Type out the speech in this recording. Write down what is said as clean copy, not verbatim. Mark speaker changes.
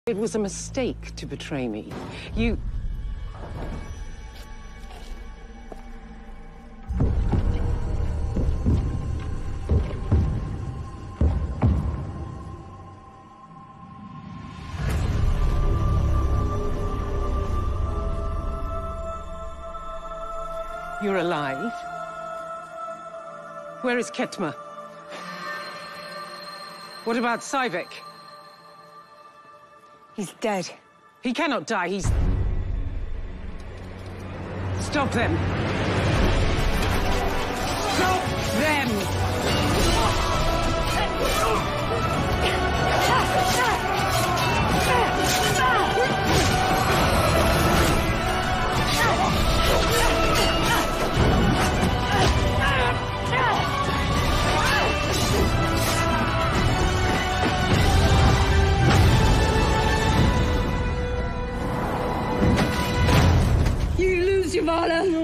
Speaker 1: It was a mistake to betray me. You... You're alive? Where is Ketma? What about Sivek?
Speaker 2: He's dead.
Speaker 1: He cannot die, he's... Stop them! Stop them!
Speaker 2: You lose your valor.